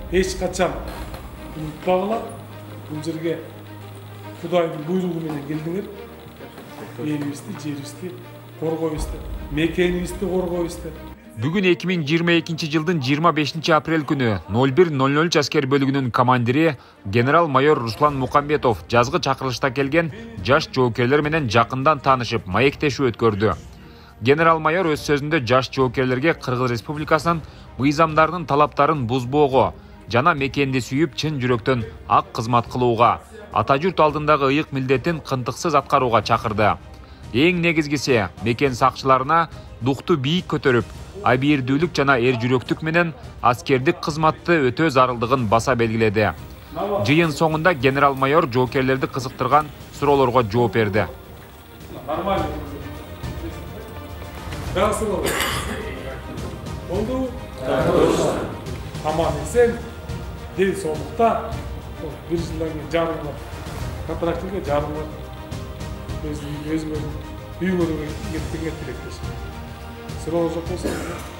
эч качан унутпагыла. Бул жерге Кудайдын буйругу менен келдиңер. Элибизди, жерибизди коргойбузду, мекенибизди коргойбузду. Бүгүн 2022 жылдын 25 апрель күнү 01:00 аскер бөлүгүнүн командири генерал-майор Руслан Мукамбетов жазгы чакырылышта келген жаш жоокерлер менен жакындан таанышып, маектешүү өткөрдү. Генерал-майор өз сөзүндө жаш жоокерлерге Кыргыз Республикасынын мыйзамдарынын талаптарын бузбоого жана мекенди сүйүп чын жүрөктөн ак кызмат кылууга, ата журт алдындагы ыйык милдетин кынтыксыз аткарууга чакырды. Эң негизгиси мекен сакчыларына дукту бийик көтөрүп, абийирдүүлүк жана эр жүрөктүк менен аскердик кызматты өтөө зарылдыгын баса белгиледи. Жыйын соңунда генерал-майор жоокерлерди кызыктырган суроолорго жооп берди. Нормально. Болду? Таман эсен, дел соолукта, бир жылдан кийин жарымга, контрактыга жарымга өзүңөр үйүңөргө кеттиңер тилектешим. Суроо жок болсо